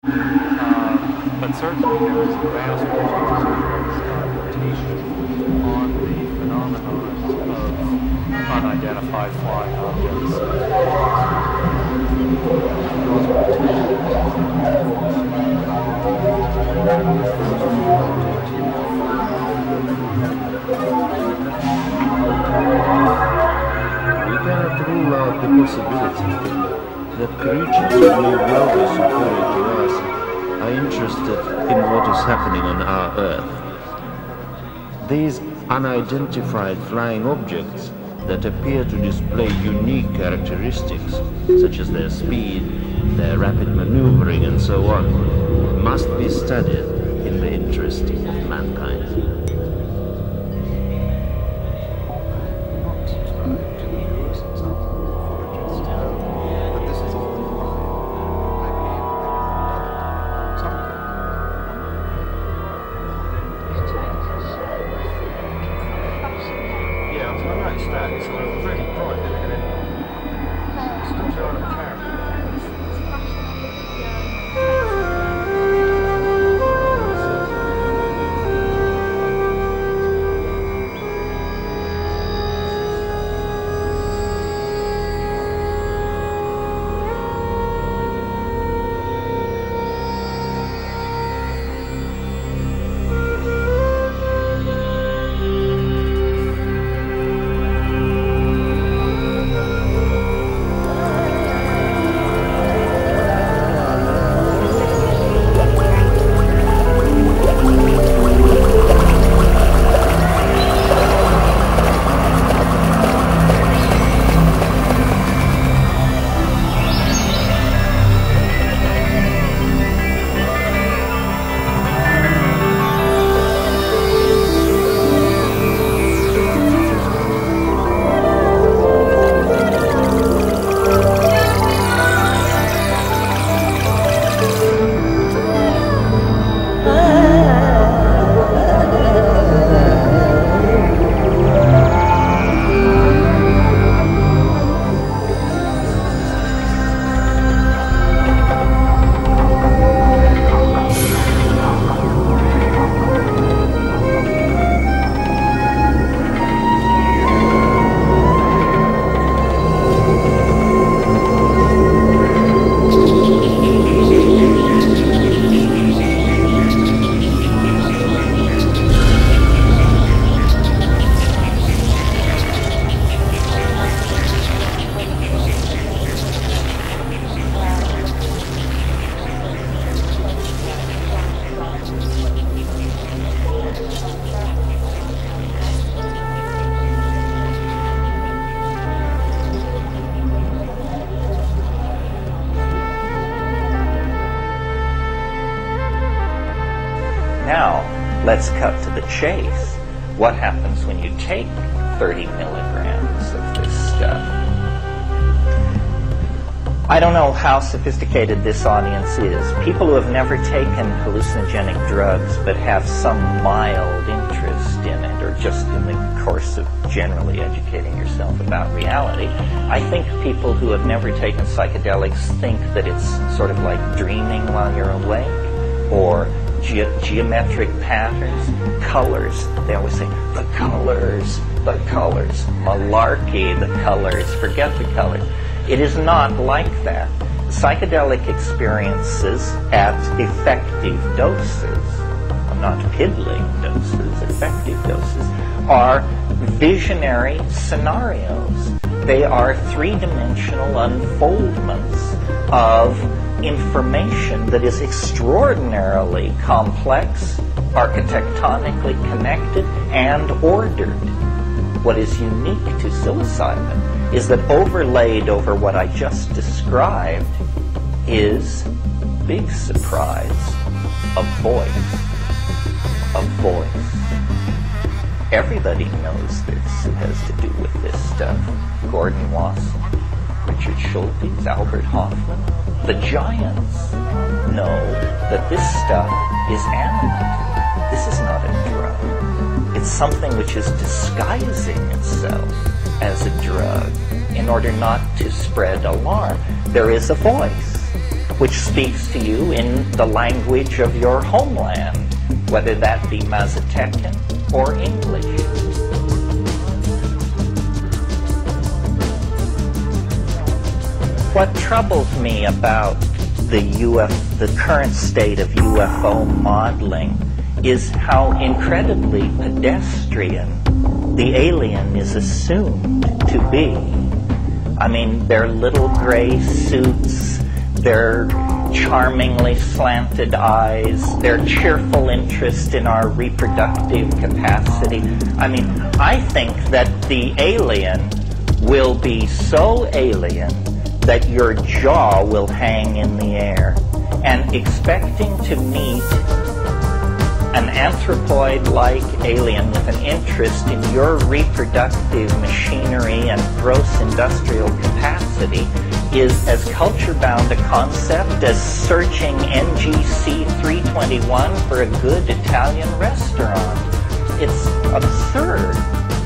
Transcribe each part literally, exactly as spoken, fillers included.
Uh, but certainly there is a vast rotation on the phenomenon of unidentified flying objects. We cannot rule out the possibility that creatures who may well be superior to us are interested in what is happening on our Earth. These unidentified flying objects that appear to display unique characteristics, such as their speed, their rapid maneuvering, and so on, must be studied in the interest of mankind. Let's cut to the chase. What happens when you take thirty milligrams of this stuff? I don't know how sophisticated this audience is. People who have never taken hallucinogenic drugs but have some mild interest in it, or just in the course of generally educating yourself about reality. I think people who have never taken psychedelics think that it's sort of like dreaming while you're awake, or Ge geometric patterns, colors. They always say, the colors, the colors. Malarkey, the colors. Forget the colors. It is not like that. Psychedelic experiences at effective doses, not piddling doses, effective doses, are visionary scenarios. They are three-dimensional unfoldments of information that is extraordinarily complex, architectonically connected, and ordered. What is unique to psilocybin is that overlaid over what I just described is, big surprise, a voice. A voice. Everybody knows this who has to do with this stuff. Gordon Wasson, Richard Schultes, Albert Hoffman. The giants know that this stuff is animate. This is not a drug. It's something which is disguising itself as a drug in order not to spread alarm. There is a voice. which speaks to you in the language of your homeland, whether that be Mazatecan or English. What troubles me about the U F, the current state of U F O modeling is how incredibly pedestrian the alien is assumed to be. I mean, their little gray suits, their charmingly slanted eyes, their cheerful interest in our reproductive capacity. I mean, I think that the alien will be so alien that your jaw will hang in the air. And expecting to meet an anthropoid-like alien with an interest in your reproductive machinery and gross industrial capacity is as culture-bound a concept as searching N G C three twenty-one for a good Italian restaurant. It's absurd.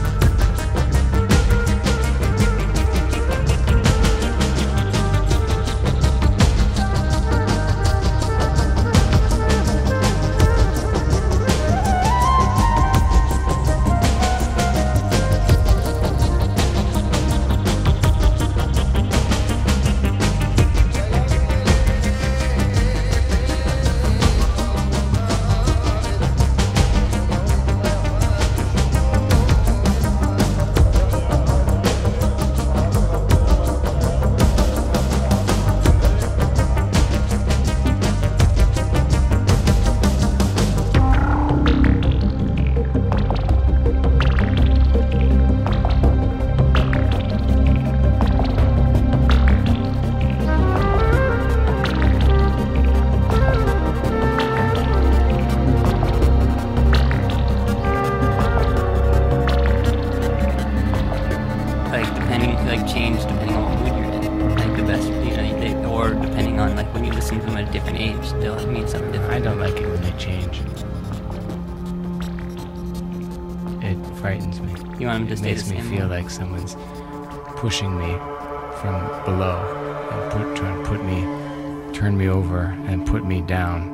Someone's pushing me from below and put, trying to put me, turn me over and put me down.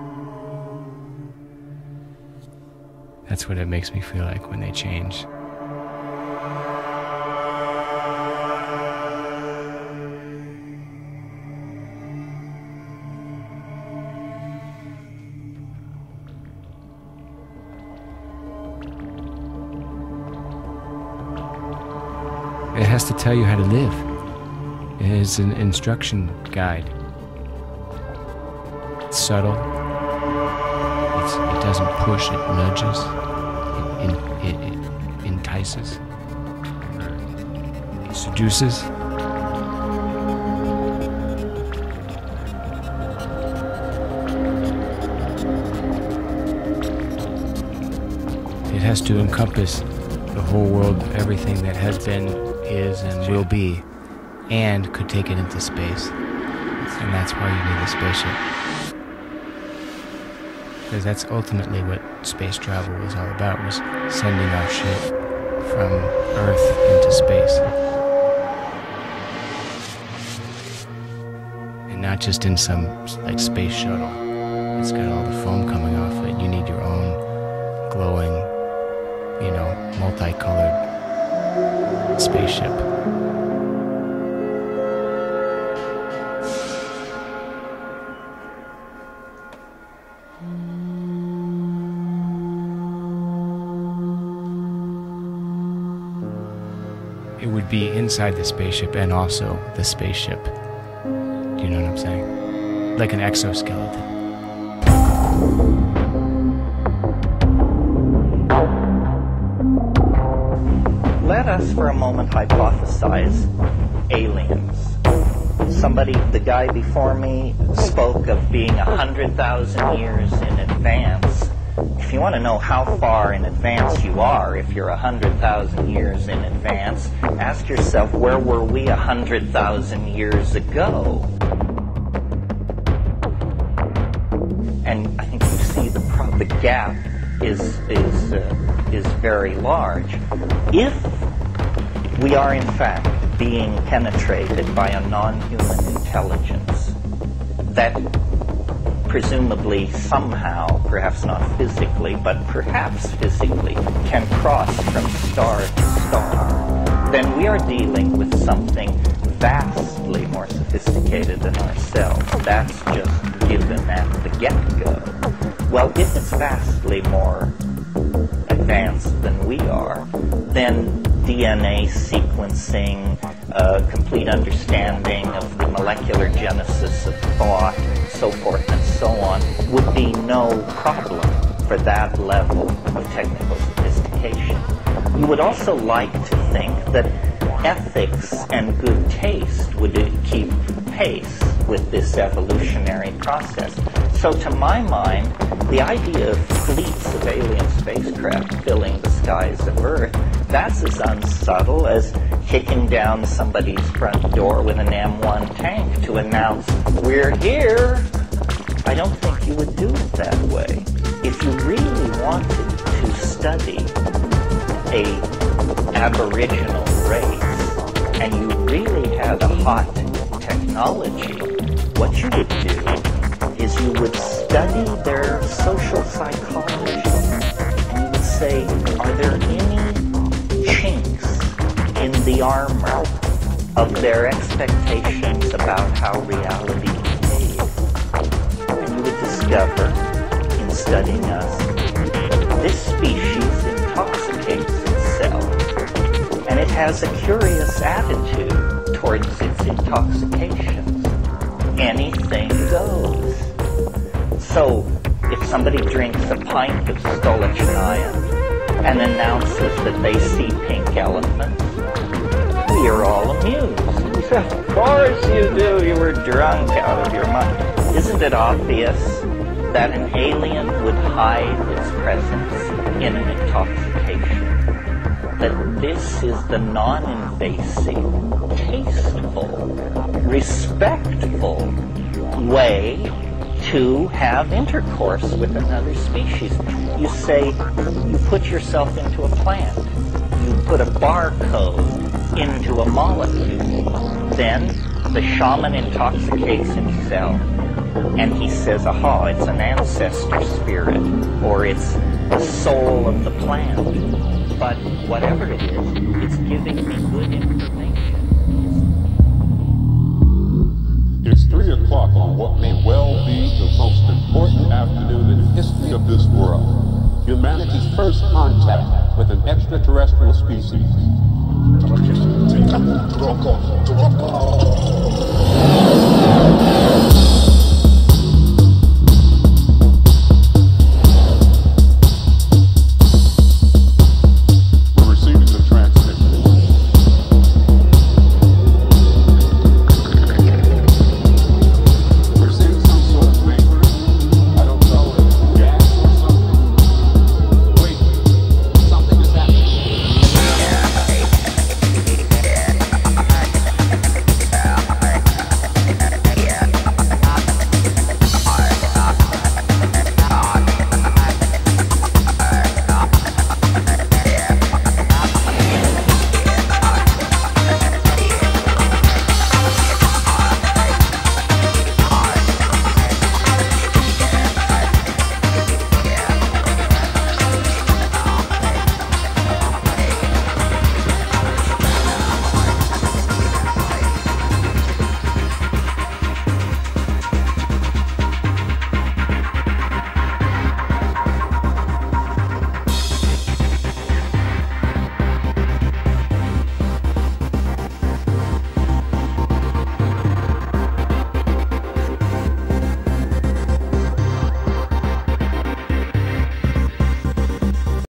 That's what it makes me feel like when they change. It has to tell you how to live. It is an instruction guide. It's subtle. It's, it doesn't push, it nudges. It, it, it, it entices. It seduces. It has to encompass the whole world, everything that has been, is, and will be, and could take it into space. And that's why you need a spaceship. Because that's ultimately what space travel was all about, was sending our shit from Earth into space. And not just in some, like, space shuttle. It's got all the foam coming off it. You need your own glowing, you know, multicolored spaceship. It would be inside the spaceship and also the spaceship. Do you know what I'm saying? Like an exoskeleton. Let us for a moment hypothesize aliens. Somebody, the guy before me, spoke of being a hundred thousand years in advance. If you want to know how far in advance you are, if you're a hundred thousand years in advance, ask yourself, where were we a hundred thousand years ago? And I think you see the pro- the gap is is uh, is very large. If we are in fact being penetrated by a non-human intelligence, that presumably somehow, perhaps not physically, but perhaps physically, can cross from star to star, then we are dealing with something vastly more sophisticated than ourselves. That's just given at the get-go. Well, if it's vastly more advanced than we are, then D N A sequencing, uh, complete understanding of the molecular genesis of thought, so forth and so on, would be no problem for that level of technical sophistication. You would also like to think that ethics and good taste would keep pace with this evolutionary process. So to my mind, the idea of fleets of alien spacecraft filling the skies of Earth, that's as unsubtle as kicking down somebody's front door with an M one tank to announce, "We're here." I don't think you would do it that way. If you really wanted to study a aboriginal race, and you really had a hot technology, what you would do is you would study their social psychology, and you would say, are there any chinks in the armor of their expectations about how reality behaves? And you would discover, in studying us, that this species intoxicates itself, and it has a curious attitude towards its intoxications. Anything goes. So, if somebody drinks a pint of Stolichnaya and announces that they see pink elephants, we are all amused. Of course you do, you were drunk out of your mind. Isn't it obvious that an alien would hide its presence in an intoxication? That this is the non-invasive, tasteful, respectful way to have intercourse with another species. You say, you put yourself into a plant. You put a barcode into a molecule. Then the shaman intoxicates himself, and he says, aha, it's an ancestor spirit, or it's the soul of the plant. But whatever it is, it's giving me good information. It's three o'clock on what may well be the most important afternoon in the history of this world. Humanity's first contact with an extraterrestrial species.